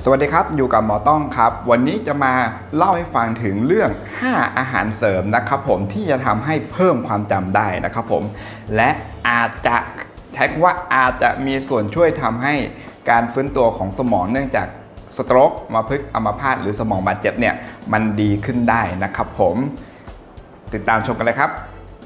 สวัสดีครับอยู่กับหมอต้องครับวันนี้จะมาเล่าให้ฟังถึงเรื่อง5อาหารเสริมนะครับผมที่จะทำให้เพิ่มความจำได้นะครับผมและอาจจะใช้คำว่าอาจจะมีส่วนช่วยทำให้การฟื้นตัวของสมองเนื่องจากสโตรกอัมพฤกษ์อัมพาตหรือสมองบาดเจ็บเนี่ยมันดีขึ้นได้นะครับผมติดตามชมกันเลยครับ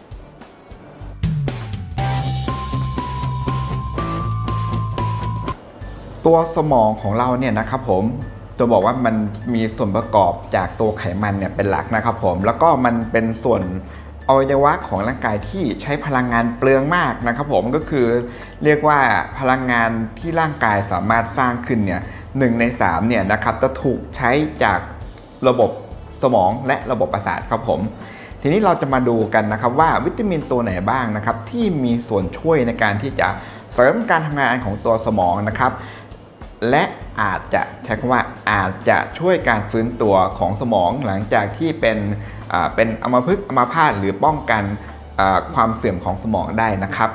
ตัวสมองของเราเนี่ยนะครับผมจะบอกว่ามันมีส่วนประกอบจากตัวไขมันเนี่ยเป็นหลักนะครับผมแล้วก็มันเป็นส่วนอวัยวะของร่างกายที่ใช้พลังงานเปลืองมากนะครับผมก็คือเรียกว่าพลังงานที่ร่างกายสามารถสร้างขึ้นเนี่ย1 ใน 3เนี่ยนะครับจะถูกใช้จากระบบสมองและระบบประสาทครับผมทีนี้เราจะมาดูกันนะครับว่าวิตามินตัวไหนบ้างนะครับที่มีส่วนช่วยในการที่จะเสริมการทำงานของตัวสมองนะครับและอาจจะใช้คำว่าอาจจะช่วยการฟื้นตัวของสมองหลังจากที่เป็นอัมพฤกษ์อัมพาตหรือป้องกันความเสื่อมของสมองได้นะครับ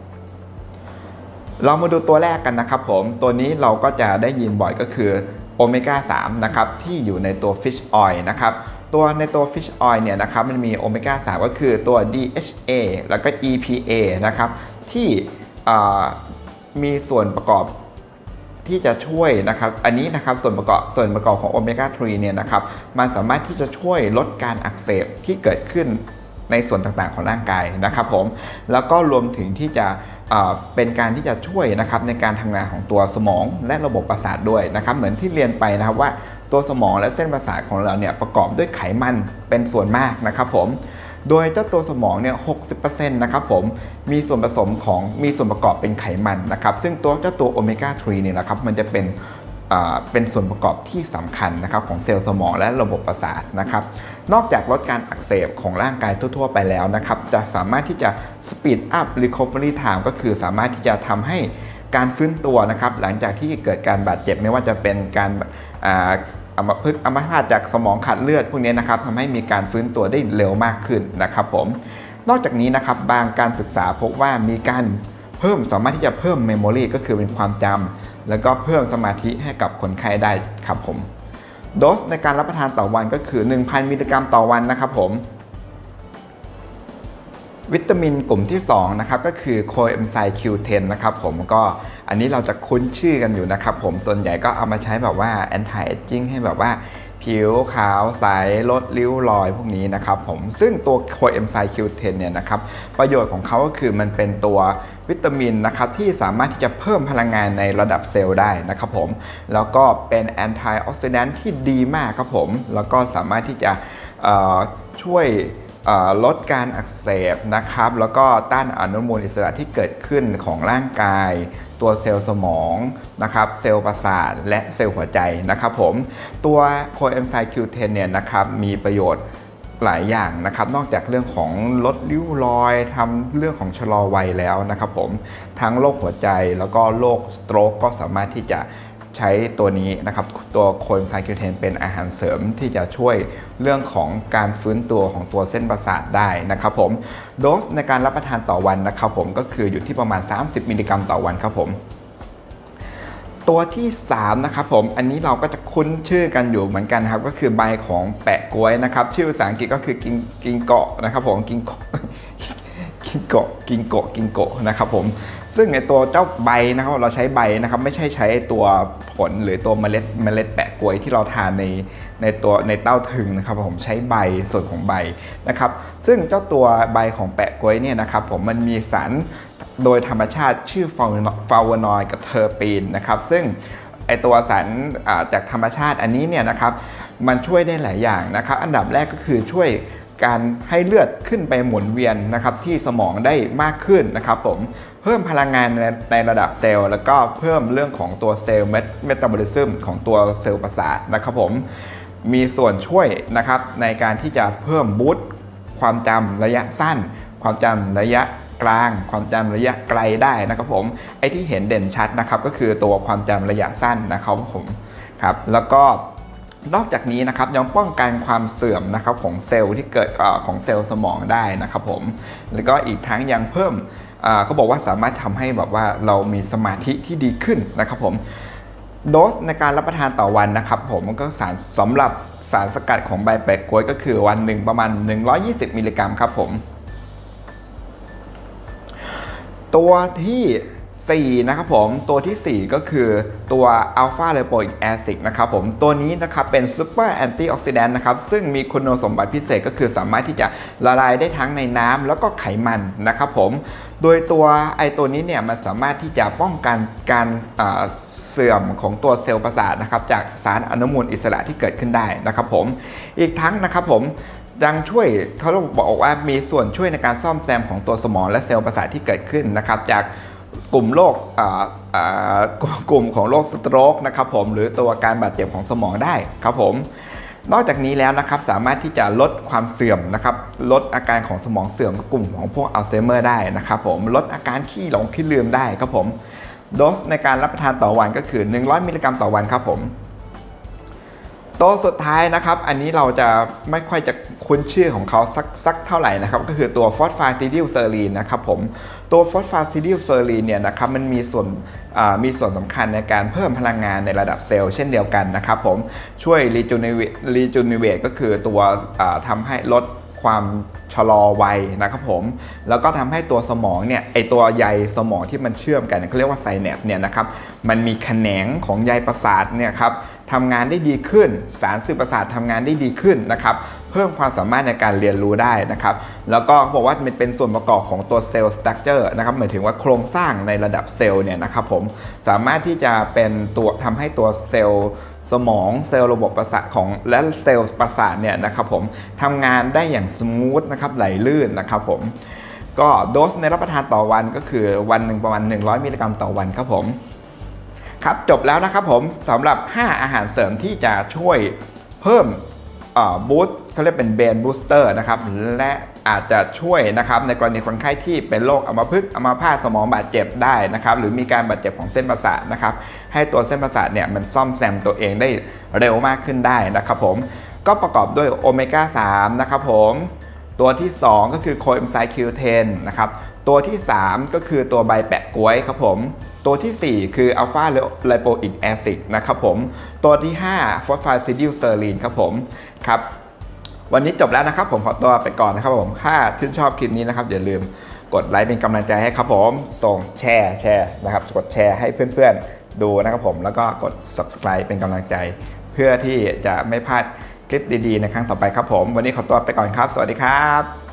เรามาดูตัวแรกกันนะครับผมตัวนี้เราก็จะได้ยินบ่อยก็คือโอเมก้า 3นะครับที่อยู่ในตัว Fish Oil นะครับตัวในตัว Fish Oil เนี่ยนะครับมันมีโอเมก้า 3ก็คือตัว DHA แล้วก็ EPA นะครับที่มีส่วนประกอบที่จะช่วยนะครับอันนี้นะครับส่วนประกอบของโอเมก้า 3เนี่ยนะครับมันสามารถที่จะช่วยลดการอักเสบที่เกิดขึ้นในส่วนต่างๆของร่างกายนะครับผมแล้วก็รวมถึงที่จะเป็นการที่จะช่วยนะครับในการทำงานของตัวสมองและระบบประสาทด้วยนะครับเหมือนที่เรียนไปนะครับว่าตัวสมองและเส้นประสาทของเราเนี่ยประกอบด้วยไขมันเป็นส่วนมากนะครับผมโดยเจ้าตัวสมองเนี่ย 60% นะครับผมมีส่วนประกอบเป็นไขมันนะครับซึ่งเจ้าตัวโอเมก้า 3เนี่ยนะครับมันจะเป็นส่วนประกอบที่สำคัญนะครับของเซลล์สมองและระบบประสาทนะครับนอกจากลดการอักเสบของร่างกายทั่วๆไปแล้วนะครับจะสามารถที่จะ speed up recovery time ก็คือสามารถที่จะทำให้การฟื้นตัวนะครับหลังจากที่เกิดการบาดเจ็บไม่ว่าจะเป็นการอัมพฤกษ์อัมพาตจากสมองขาดเลือดพวกนี้นะครับทำให้มีการฟื้นตัวได้เร็วมากขึ้นนะครับผมนอกจากนี้นะครับบางการศึกษาพบว่ามีการสามารถที่จะเพิ่มเมมโมรีก็คือเป็นความจำแล้วก็เพิ่มสมาธิให้กับคนไข้ได้ครับผมโดสในการรับประทานต่อวันก็คือ 1,000 มิลลิกรัมต่อวันนะครับผมวิตามินกลุ่มที่2นะครับก็คือโคเอนไซม์ Q10 นะครับผมก็อันนี้เราจะคุ้นชื่อกันอยู่นะครับผมส่วนใหญ่ก็เอามาใช้แบบว่า anti aging ให้แบบว่าผิวขาวใสลดริ้วรอยพวกนี้นะครับผมซึ่งตัวโคเอนไซม์ Q10 เนี่ยนะครับประโยชน์ของเขาก็คือมันเป็นตัววิตามินนะครับที่สามารถที่จะเพิ่มพลังงานในระดับเซลล์ได้นะครับผมแล้วก็เป็นแอนตี้ออกซิแดนท์ที่ดีมากครับผมแล้วก็สามารถที่จะช่วยลดการอักเสบนะครับแล้วก็ต้านอนุมูลอิสระที่เกิดขึ้นของร่างกายตัวเซลล์สมองนะครับเซลล์ประสาทและเซลล์หัวใจนะครับผมตัวโคเอนไซม์ Q10 เนี่ยนะครับมีประโยชน์หลายอย่างนะครับนอกจากเรื่องของลดริ้วรอยทำเรื่องของชะลอวัยแล้วนะครับผมทั้งโรคหัวใจแล้วก็โรคสโตรกก็สามารถที่จะใช้ตัวนี้นะครับตัวโคเอนไซม์ Q10 เป็นอาหารเสริมที่จะช่วยเรื่องของการฟื้นตัวของตัวเส้นประสาทได้นะครับผมโดสในการรับประทานต่อวันนะครับผมก็คืออยู่ที่ประมาณ30 มิลลิกรัมต่อวันครับผมตัวที่3นะครับผมอันนี้เราก็จะคุ้นชื่อกันอยู่เหมือนกันครับก็คือใบของแปะก๊วยนะครับชื่อภาษาอังกฤษก็คือกิงโกะนะครับผมกิงโกะนะครับผมซึ่งในตัวเจ้าใบนะครับเราใช้ใบนะครับไม่ใช่ใช้ตัวผลหรือตัวเมล็ดแปะกล้วยที่เราทานในเต้าถึงนะครับผมใช้ใบส่วนของใบนะครับซึ่งเจ้าตัวใบของแปะกล้วยเนี่ยนะครับผมมันมีสารโดยธรรมชาติชื่อฟลาโวนอยด์กับเทอร์ปีนนะครับซึ่งไอตัวสารจากธรรมชาติอันนี้เนี่ยนะครับมันช่วยได้หลายอย่างนะครับอันดับแรกก็คือช่วยการให้เลือดขึ้นไปหมุนเวียนนะครับที่สมองได้มากขึ้นนะครับผมเพิ่มพลังงานในระดับเซลล์แล้วก็เพิ่มเรื่องของตัวเซลล์เมตาบอลิซึมของตัวเซลล์ประสาทนะครับผมมีส่วนช่วยนะครับในการที่จะเพิ่มบูสต์ความจำระยะสั้นความจำระยะกลางความจำระยะไกลได้นะครับผมไอ้ที่เห็นเด่นชัดนะครับก็คือตัวความจำระยะสั้นนะครับผมครับแล้วก็นอกจากนี้นะครับยังป้องกันความเสื่อมนะครับของเซลล์ที่เกิดของเซลล์สมองได้นะครับผมแล้วก็อีกทั้งยังเพิ่มเขาบอกว่าสามารถทำให้แบบว่าเรามีสมาธิที่ดีขึ้นนะครับผมโดสในการรับประทานต่อวันนะครับผมก็สำหรับสารสกัดของใบแปะก๊วยก็คือวันหนึ่งประมาณ120มิลลิกรัมครับผมตัวที่4นะครับผมตัวที่4ก็คือตัวอัลฟาไลโปอิกแอซิดนะครับผมตัวนี้นะครับเป็นซูเปอร์แอนตี้ออกซิแดนต์นะครับซึ่งมีคุณสมบัติพิเศษก็คือสามารถที่จะละลายได้ทั้งในน้ำแล้วก็ไขมันนะครับผมโดยตัวนี้เนี่ยมันสามารถที่จะป้องกันการเสื่อมของตัวเซลล์ประสาทนะครับจากสารอนุมูลอิสระที่เกิดขึ้นได้นะครับผมอีกทั้งนะครับผมยังช่วยเขาบอกว่ามีส่วนช่วยในการซ่อมแซมของตัวสมองและเซลล์ประสาทที่เกิดขึ้นนะครับจากกลุ่มโรคกลุ่มของโรคสโตรกนะครับผมหรือตัวการบาดเจ็บของสมองได้ครับผมนอกจากนี้แล้วนะครับสามารถที่จะลดความเสื่อมนะครับลดอาการของสมองเสื่อมกลุ่มของพวกอัลไซเมอร์ได้นะครับผมลดอาการขี้หลงขี้ลืมได้ครับผมโดสในการรับประทานต่อวันก็คือ100มิลลิกรัมต่อวันครับผมตัวสุดท้ายนะครับอันนี้เราจะไม่ค่อยจะคุ้นชื่อของเขาสักเท่าไหร่นะครับก็คือตัวฟอสฟาติดิลเซอรีนนะครับผมตัวฟอสฟาติดิลเซอรีนเนี่ยนะครับมันมีส่วนสำคัญในการเพิ่มพลังงานในระดับเซลล์เช่นเดียวกันนะครับผมช่วยรีจูเนเวตก็คือตัวทำให้ลดความชะลอวัยนะครับผมแล้วก็ทำให้ตัวสมองเนี่ยไอตัวใยสมองที่มันเชื่อมกันเขาเรียกว่าไซแนปเนี่ยนะครับมันมีแขนงของใยประสาทเนี่ยครับทำงานได้ดีขึ้นสารสื่อประสาททำงานได้ดีขึ้นนะครับเพิ่มความสามารถในการเรียนรู้ได้นะครับแล้วก็บอกว่ามันเป็นส่วนประกอบของตัวเซลล์สตรัคเจอร์นะครับหมายถึงว่าโครงสร้างในระดับเซลล์เนี่ยนะครับผมสามารถที่จะเป็นตัวทำให้ตัวเซลล์สมองเซลล์ระบบประสาทของและเซลล์ประสาทเนี่ยนะครับผมทำงานได้อย่างสมูทนะครับไหลลื่นนะครับผมก็โดสในรับประทานต่อวันก็คือวันหนึ่งประมาณ100มิลลิกรัมต่อวันครับผมครับจบแล้วนะครับผมสำหรับ5อาหารเสริมที่จะช่วยเพิ่มบูสต์เขาเรียกเป็นเบนบูสเตอร์นะครับและอาจจะช่วยนะครับในกรณีคนไข้ที่เป็นโรคอัมพฤกษ์อัมพาตสมองบาดเจ็บได้นะครับหรือมีการบาดเจ็บของเส้นประสาทนะครับให้ตัวเส้นประสาทเนี่ยมันซ่อมแซมตัวเองได้เร็วมากขึ้นได้นะครับผมก็ประกอบด้วยโอเมก้า3นะครับผมตัวที่2ก็คือโคเอนไซม์ Q10 นะครับตัวที่3ก็คือตัวใบแปะก๊วยครับผมตัวที่4คืออัลฟาไลโปอิกแอซิดนะครับผมตัวที่5ฟอสฟาติดิลเซอรีนครับผมครับวันนี้จบแล้วนะครับผมขอตัวไปก่อนนะครับผมถ้าชื่นชอบคลิปนี้นะครับอย่าลืมกดไลค์เป็นกำลังใจให้ครับผมส่งแชร์นะครับกดแชร์ให้เพื่อนๆดูนะครับผมแล้วก็กด subscribe เป็นกำลังใจเพื่อที่จะไม่พลาดคลิปดีๆในครั้งต่อไปครับผมวันนี้ขอตัวไปก่อนครับสวัสดีครับ